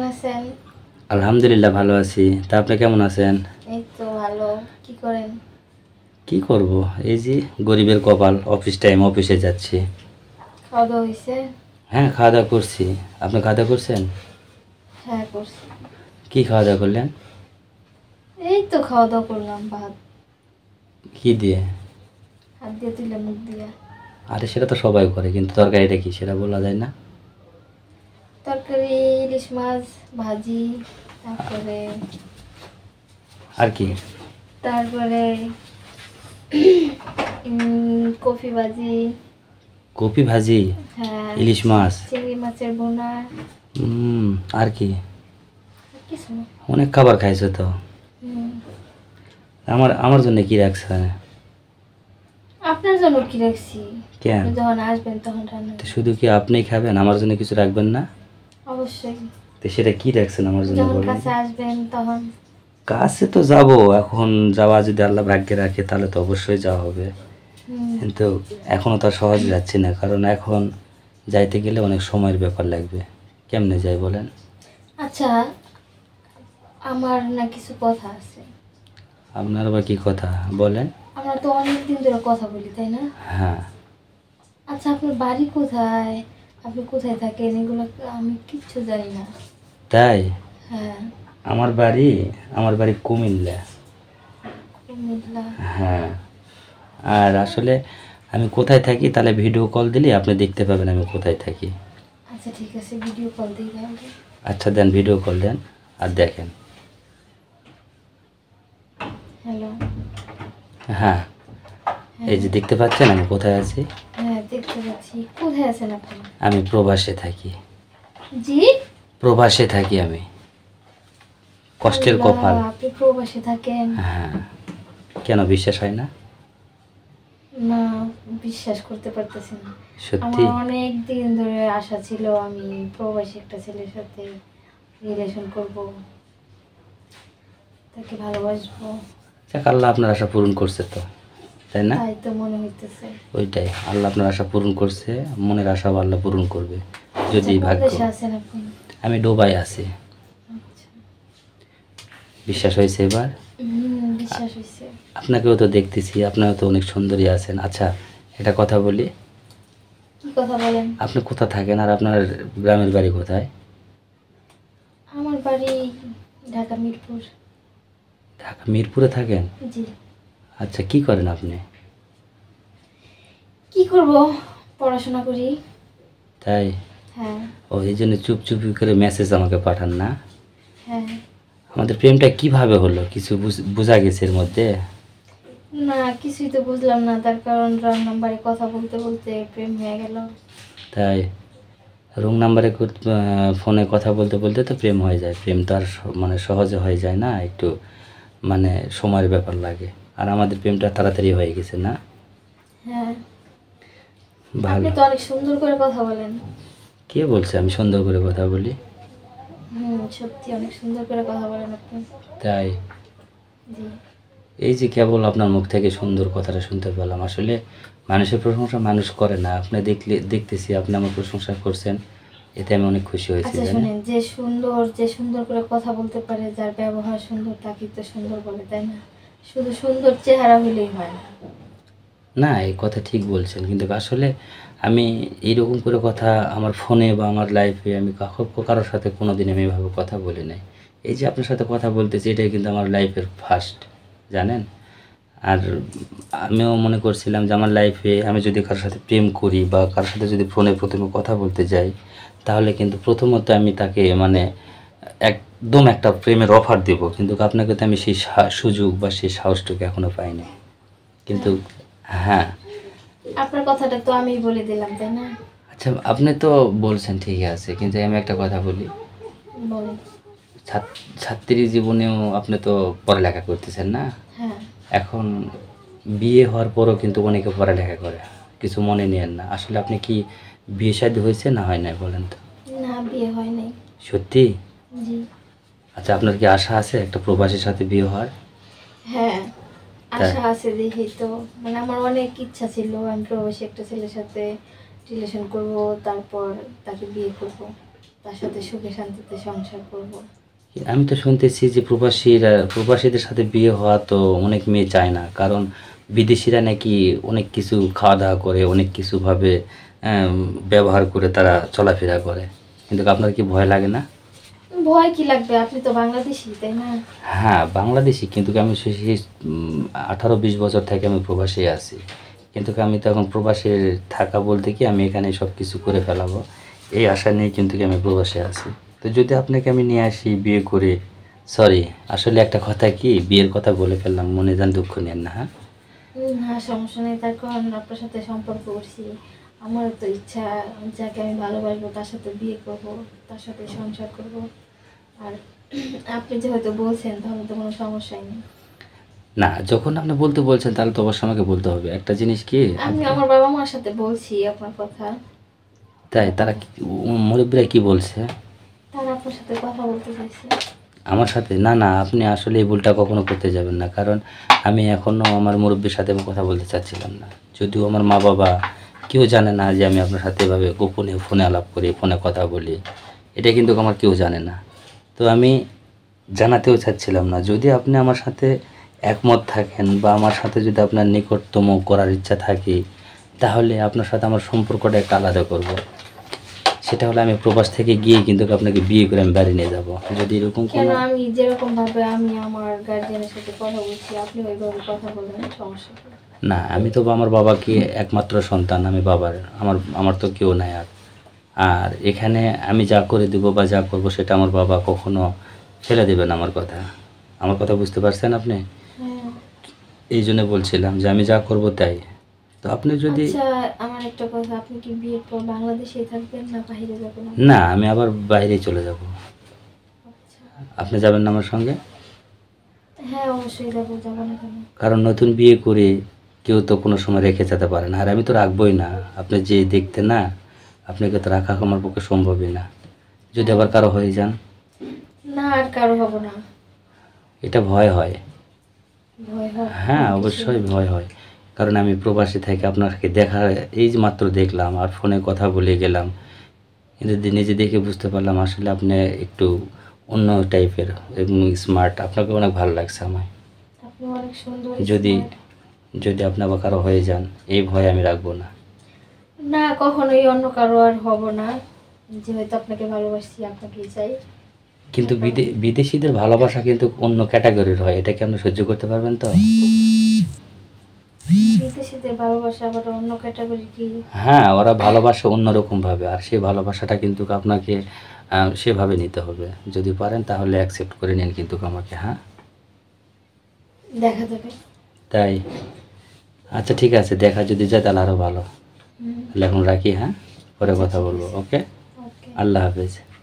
আছেন? আলহামদুলিল্লাহ ভালো আছি। তা আপনি কেমন আছেন? এই তো ভালো। কি করেন? কি করব, এই যে গরিবের কপাল, অফিস টাইম অফিসে যাচ্ছি। খাওয়া দাওয়া হয়েছে? হ্যাঁ, খাওয়া দাওয়া করছি। আপনি খাওয়া দাওয়া করছেন? হ্যাঁ করছি। কি খাওয়া দাওয়া করলেন? এই তো খাওয়া দাওয়া করলাম, ভাত। কি দিয়ে? হাত দিয়ে তুলে মুখ দিয়ে। আরে সেটা তো সবাই করে, কিন্তু তরকারিটা কি সেটা বলা যায় না? তরকারি ইলিশ মাছ ভাজি, তারপরে আর কি? তারপরে কফি ভাজি। কপি ভাজি, হ্যাঁ, ইলিশ মাছ, চিংড়ি মাছের বোনা। আর কি? আর কিছু না। অনেক খাবার খাইছো তো। হুম। আমার আমার জন্য কি রাখছে? আপনার জন্য কি রাখছি? কেন? আপনি যখন আসবেন তখন রান্না তো শুধু কি আপনিই খাবেন, আমার জন্য কিছু রাখবেন না? অবশ্যই। তো সেটা কি রাখছেন আমার জন্য যখন বলেন? কাছে আসবেন তখন। কাছে তো যাব, এখন যাওয়া যদি আল্লাহ ভাগ্যে রাখে তাহলে তো অবশ্যই যাওয়া হবে। কিন্তু এখনও তো আর সহজে যাচ্ছি না, কারণ এখন যাইতে গেলে অনেক সময়ের ব্যাপার লাগবে। কেমনে যাই বলেন? আচ্ছা, আমার না কিছু কথা আছে। আপনার আবার কি কথা বলেন? আমরা তো অনেক দিন ধরে কথা বলি, তাই না? হ্যাঁ। আচ্ছা, আপনার বাড়ি কোথায়? আপনি কোথায় থাকেন? এগুলো আমি কিচ্ছু জানি না। তাই? হ্যাঁ। আমার বাড়ি কুমিল্লা। কুমিল্লা? হ্যাঁ। আর আসলে আমি কোথায় থাকি তাহলে ভিডিও কল দিলে আপনি দেখতে পাবেন আমি কোথায় থাকি। আচ্ছা ঠিক আছে, ভিডিও কল দিই তাহলে। আচ্ছা দেন, ভিডিও কল দেন আর দেখেন। হ্যালো। হ্যাঁ, এই যে দেখতে পাচ্ছেন আমি কোথায় আছি? হ্যাঁ দেখতে পাচ্ছি। কোথায় আছেন আপনি? আমি প্রবাসে থাকি। জি? প্রবাসে থাকি আমি। কষ্টের আল্লাহ, কপাল। আপনি প্রবাসে থাকেন? হ্যাঁ। কেন বিশ্বাস হয় না? না, বিশ্বাস করতে পারতেছি না। সত্যি? আমার অনেক দিন ধরে আশা ছিল আমি প্রবাসী একটা ছেলের সাথে রিলেশন করব, তাকে ভালোবাসবো। যাক, আল্লাহ আপনার আশা পূরণ করছে তো, তাই না? তাই তো মনে হইতেছে। ওইটাই, আল্লাহ আপনার আশা পূরণ করছে, মনের আশাও আল্লাহ পূরণ করবে যদি আচ্ছা, কোন ভাগ্য। দেশে আছেন আপনি? আমি ডুবাই আছি। আচ্ছা। বিশ্বাস হয়েছে এবার? বিশ্বাস হয়েছে। আপনাকেও তো দেখতেছি, আপনারা তো অনেক সুন্দরী আছেন। আচ্ছা, এটা কথা বলি, কি কথা বলেন? আপনি কোথা থাকেন আর আপনার গ্রামের বাড়ি কোথায়? আমার বাড়ি ঢাকা মিরপুর। ঢাকা মিরপুরে থাকেন? জি। আচ্ছা, কি করেন আপনি? কি করব, পড়াশোনা করি। তাই? হ্যাঁ। ও, এই জন্য চুপ চুপি করে মেসেজ আমাকে পাঠান না? হ্যাঁ। আমাদের প্রেমটা কিভাবে হলো, কিছু বোঝা গেছে এর মধ্যে? না, কিছুই তো বুঝলাম না, তার কারণ রং নাম্বারে কথা বলতে বলতে প্রেম হয়ে গেল। তাই? রং নাম্বারে ফোনে কথা বলতে বলতে তো প্রেম হয়ে যায়। প্রেম তো আর মানে সহজে হয়ে যায় না, একটু মানে সময়ের ব্যাপার লাগে। আর আমাদের প্রেমটা তাড়াতাড়ি হয়ে গেছে না? হ্যাঁ। ভালো। আপনি তো অনেক সুন্দর করে কথা বলেন। কে বলছে আমি সুন্দর করে কথা বলি? সত্যি অনেক সুন্দর করে কথা বলেন আপনি। তাই? জি। এই যে কেবল আপনার মুখ থেকে সুন্দর কথাটা শুনতে পেলাম। আসলে মানুষের প্রশংসা মানুষ করে না, আপনি দেখতেছি আপনি আমার প্রশংসা করছেন, এতে আমি অনেক খুশি হয়েছি। আচ্ছা শুনেন, যে সুন্দর করে কথা বলতে পারে, যার ব্যবহার সুন্দর, তাকে তো সুন্দর বলে, তাই না? শুধু সুন্দর চেহারা হলেই হয় না। না, এই কথা ঠিক বলছেন, কিন্তু আসলে আমি এইরকম করে কথা আমার ফোনে বা আমার লাইফে আমি কারোর সাথে কোনোদিন আমি এভাবে কথা বলি নাই। এই যে আপনার সাথে কথা বলতেছি, এটাই কিন্তু আমার লাইফের ফার্স্ট, জানেন? আর আমিও মনে করছিলাম যে আমার লাইফে আমি যদি কারোর সাথে প্রেম করি বা কারোর সাথে যদি ফোনে প্রথমে কথা বলতে যাই, তাহলে কিন্তু প্রথমত আমি তাকে মানে একদম একটা প্রেমের অফার দেব, কিন্তু আপনাকে তো আমি সেই সুযোগ বা সেই সাহসটুকু এখনও পাইনি। কিন্তু হ্যাঁ। আপনার কথাটা তো আমিই বলে দিলাম, তাই না? আচ্ছা, আপনি তো বলছেন ঠিকই আছে, কিন্তু আমি একটা কথা বলি। বলেন। ছাত্রী জীবনেও আপনি তো পড়ালেখা করতেছেন না? হ্যাঁ। এখন বিয়ে হওয়ার পরও কিন্তু অনেকে পড়ালেখা করে, কিছু মনে নিয়েন না। আসলে আপনি কি বিয়ে শাদী হয়েছে না হয় নাই বলেন তো? না, বিয়ে হয় নাই। সত্যি? জি। আচ্ছা, আপনার কি আশা আছে একটা প্রবাসীর সাথে বিয়ে হওয়ার? হ্যাঁ, তাই? আশা আছে দেখেই তো, মানে আমার অনেক ইচ্ছা ছিল আমি প্রবাসী একটা ছেলের সাথে রিলেশন করব, তারপর তাকে বিয়ে করব। তার সাথে সুখে শান্তিতে সংসার করব। আমি তো শুনতেছি যে প্রবাসীদের সাথে বিয়ে হওয়া তো অনেক মেয়ে চায় না, কারণ বিদেশিরা নাকি অনেক কিছু খাওয়া দাওয়া করে, অনেক কিছু ভাবে ব্যবহার করে তারা চলাফেরা করে। কিন্তু আপনার কি ভয় লাগে না? ভয় কি লাগবে, আপনি তো বাংলাদেশি, তাই না? হ্যাঁ, বাংলাদেশি, কিন্তু আমি সেই 18-20 বছর থেকে আমি প্রবাসী আছি। কিন্তু আমি তো এখন প্রবাসে থাকা বলতে কি আমি এখানে সব কিছু করে ফেলাবো এই আশা নিয়ে কিন্তু আমি প্রবাসে আছি। তো যদি আপনাকে আমি নিয়ে আসি বিয়ে করে, সরি, আসলে একটা কথা কি, বিয়ের কথা বলে ফেললাম, মনে যান দুঃখ নেন না, হ্যাঁ? হ্যাঁ, সমস্যা নেই। তার কারণ আপনার সাথে সম্পর্ক করছি, আমার তো ইচ্ছা যাকে আমি ভালোবাসবো তার সাথে বিয়ে করব, তার সাথে সংসার করব। আর আপনি যেহেতু বলছেন তাহলে তো কোনো সমস্যাই নেই। না, যখন আপনি বলতে বলছেন তাহলে তো অবশ্যই আমাকে বলতে হবে একটা জিনিস কি। আমি আমার বাবা মার সাথে বলছি আপনার কথা। তাই তারা মুরব্বীরা কি বলছে? তারা আপনার সাথে কথা বলতে চাইছে। আমার সাথে? না না, আপনি আসলে এই ভুলটা কখনো করতে যাবেন না, কারণ আমি এখনও আমার মুরব্বির সাথে কথা বলতে চাচ্ছিলাম না। যদিও আমার মা বাবা কেউ জানে না যে আমি আপনার সাথে এভাবে গোপনে ফোনে আলাপ করি, ফোনে কথা বলি, এটা কিন্তু আমার কেউ জানে না। তো আমি জানাতেও চাচ্ছিলাম না। যদি আপনি আমার সাথে একমত থাকেন বা আমার সাথে যদি আপনার নিকটতম করার ইচ্ছা থাকে, তাহলে আপনার সাথে আমার সম্পর্কটা একটা আলাদা করব। সেটা হলো আমি প্রবাস থেকে গিয়ে কিন্তু আপনাকে বিয়ে করে আমি বাড়ি নিয়ে যাব। যদি এরকম কেন, কোনো, আমি যেরকম ভাবে আমি আমার গার্জিয়ানের সাথে কথা বলছি আপনি ওইভাবে কথা বলবেন, সমস্যা কি? না, আমি তো আমার বাবাকে একমাত্র সন্তান, আমি বাবার, আমার আমার তো কেউ নাই আর। আর এখানে আমি যা করে দেবো বা যা করবো সেটা আমার বাবা কখনো ফেলে দেবে না আমার কথা বুঝতে পারছেন আপনি? হ্যাঁ। এই জন্য বলছিলাম যে আমি যা করব তাই। তো আপনি যদি, আচ্ছা, আমার একটা কথা, আপনি কি বিয়ের পর বাংলাদেশেই থাকবেন না বাইরে যাবেন? না আমি আবার বাইরে চলে যাব। আচ্ছা। আপনি যাবেন না আমার সঙ্গে? হ্যাঁ, অবশ্যই যাবো, যাবো না কেন? কারণ নতুন বিয়ে করে কেউ তো কোনো সময় রেখে যেতে পারে না, আর আমি তো রাখবই না। আপনি যে দেখতে না, আপনাকে তো রাখা আমার পক্ষে সম্ভবই না। যদি আবার কারো হয়ে যান? না, আর কারো হবো না। এটা ভয় হয়। ভয় হয়? হ্যাঁ, কোনো কিছু অবশ্যই না। ভয় হয়। কারণ আমি প্রবাসী থেকে আপনাকে দেখা, এই যে মাত্র দেখলাম আর ফোনে কথা বলে গেলাম, কিন্তু নিজে দেখে বুঝতে পারলাম আসলে আপনি একটু অন্য টাইপের এবং স্মার্ট। আপনাকে অনেক ভালো লাগছে আমার। আপনি অনেক সুন্দর, যদি স্মার্ট। যদি আপনি আবার কারো হয়ে যান, এই ভয় আমি রাখবো না। না, কখনোই অন্য কারো আর হব না। যেহেতু আপনাকে ভালোবাসি, আপনাকেই চাই। কিন্তু বিদেশিদের ভালোবাসা কিন্তু অন্য ক্যাটাগরির হয়, এটা কি আপনি সহ্য করতে পারবেন তো? বিদেশিদের ভালোবাসা আবার অন্য ক্যাটাগরি কি? হ্যাঁ, ওরা ভালোবাসে অন্যরকম ভাবে, আর সেই ভালোবাসাটা কিন্তু আপনাকে সেভাবে নিতে হবে। যদি পারেন তাহলে অ্যাকসেপ্ট করে নিন কিন্তু আমাকে, হ্যাঁ? দেখা যাবে। তাই? আচ্ছা ঠিক আছে, দেখা যদি যায় তাহলে আরও ভালো। হুম। তাহলে এখন রাখি, হ্যাঁ? পরে কথা বলবো। ওকে, ওকে। আল্লাহ হাফেজ।